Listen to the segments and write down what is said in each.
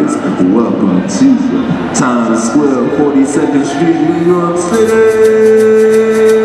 rise. Welcome to Times Square, 42nd Street, New York City.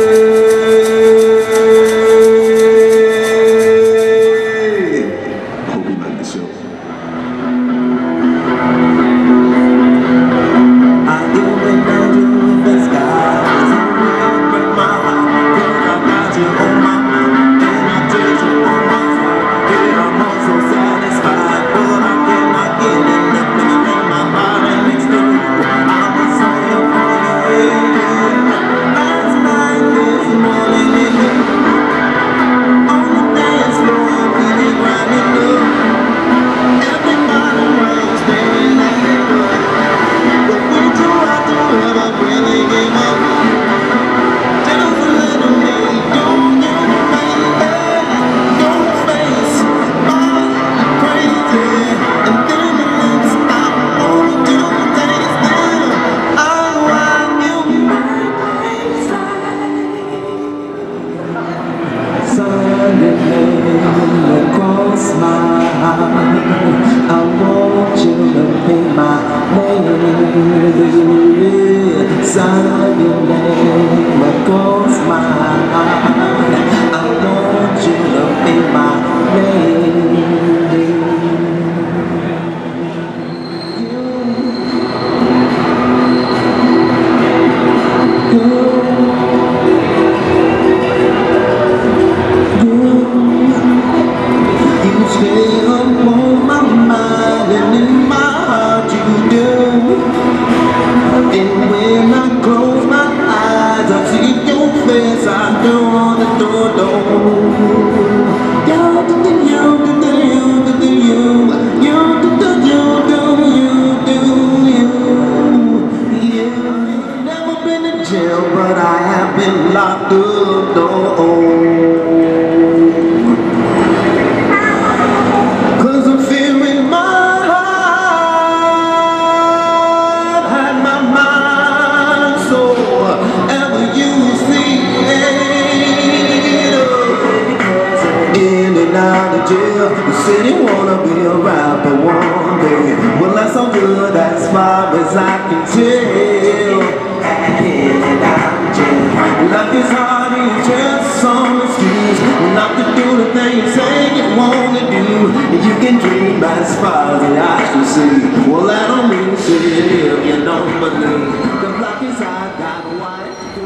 Across my heart, I want you to be my name. Sign your name across my heart, I want you to be my name. But I have been locked up, cause I'm fearing my heart and my mind. So ever you see it, in and out of jail, the city wanna be a rapper one day. Well, that's so good as far as I can tell. Life is hard and you just some excuse not to do the thing you say you want to do. You can dream as far as the eyes can see. Well, that don't mean shit if you don't believe. The block is hot, got white.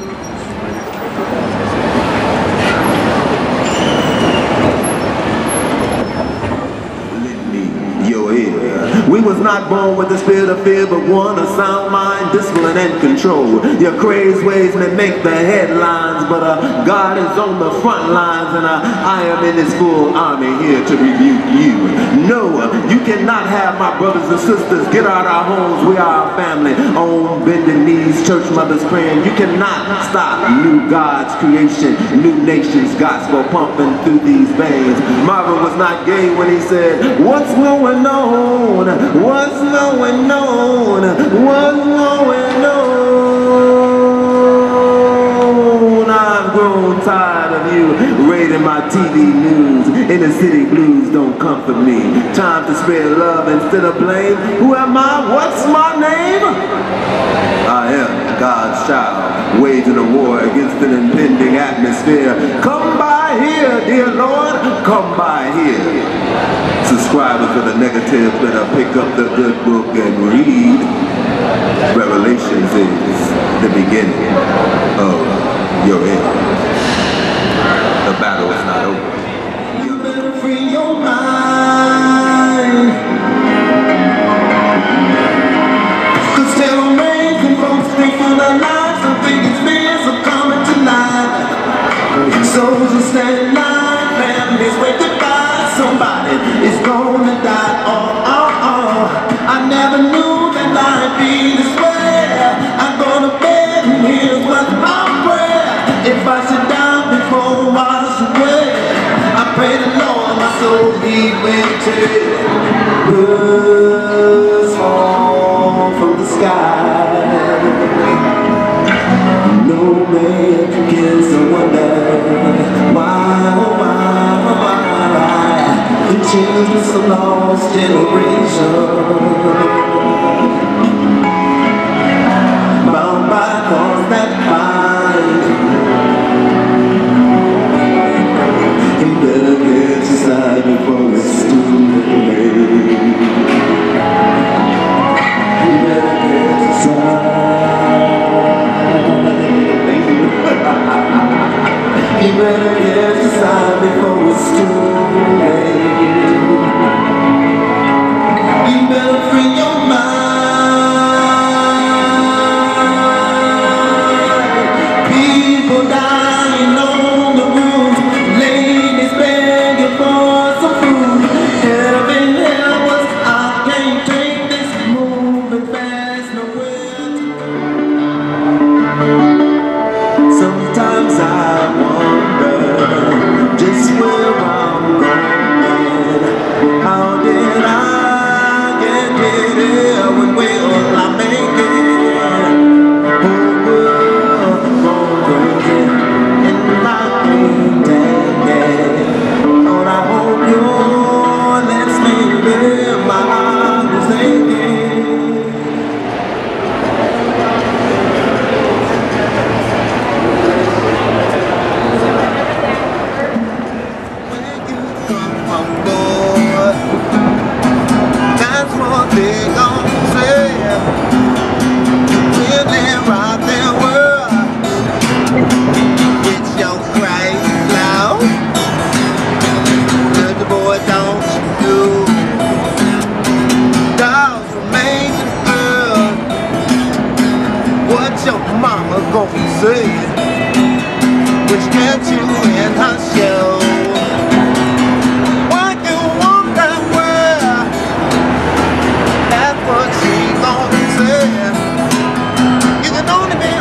We was not born with the spirit of fear, but one of sound mind, discipline, and control. Your crazy ways may make the headlines, but God is on the front lines, and I am in His full army here to rebuke you. No, you cannot have my brothers and sisters get out our homes. We are our family, on bending knees, church mothers praying. You cannot stop new God's creation, new nations, gospel pumping through these veins. Marvin was not gay when he said, "What's going on? What's going on? What's going on?" I've grown tired of you rating my TV news. Inner city blues don't comfort me. Time to spread love instead of blame. Who am I? What's my name? I am God's child, waging a war against an impending atmosphere. Come by here, dear Lord, come by here. Subscribers for the negative better pick up the good book and read. Revelations is the beginning of your end. The battle is not over. You better free your mind. Cause terror raising folks straight for their lives. The biggest fears are coming to life. Souls are standing line, families wait to buy. Somebody is gonna die. I never knew that life be this way. I'm gonna bed and here's what my prayer. If I should die before I wash away, I pray the Lord my soul be with you. Birds fall from the sky. No man can wonder why. The children's a lost generation, bound by thoughts that bind. You better get inside before it's too late. You better get inside. You better get inside before it's too late. You better free your mind. People dying on the roof, ladies begging for some food. Heaven help us, I can't take this moving fast nowhere to go. Sometimes I wonder just where I'm going. How did I get here? When will I make it? Whole world gone crazy in my thinking. Lord, I hope you're listening to my heart is aching. That's what they gon' say. When they rock their world, it's your crying loud. Good boy, don't you do. Dogs will make you good. What your mama gon' say? Which gets you in her show. What you want that world? That's what she gonna say. You can only be a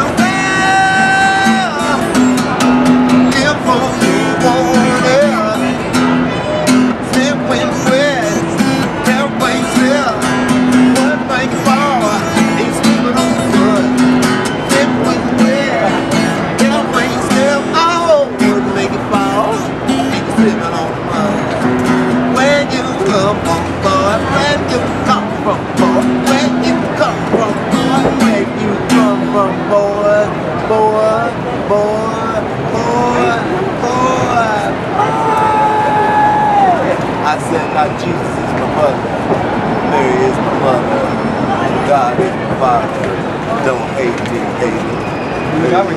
girl if all you want it. Step when wet, that way still. What make you fall? Ain't sleeping on the foot. Step when wet, that way still. Oh, what make you fall? Ain't sleeping on the mud. Where you come from, boy? Where you come from, boy? Where you come from, boy? Where you come from, boy? Boy, boy, boy, boy. I said, now Jesus is my mother, Mary is my mother, God is my father. Don't hate me, hate me. Hater,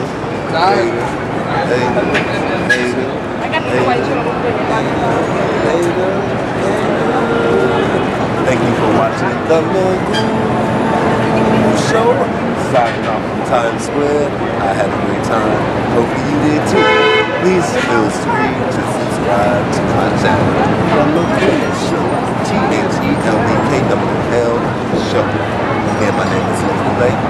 thank you for watching the Lekule Show. Signing off from Times Square. I had a great time. Hopefully you did too. Please feel free to subscribe to my channel, The Lekule Show. THELEKWL Show. Again, my name is Lekule.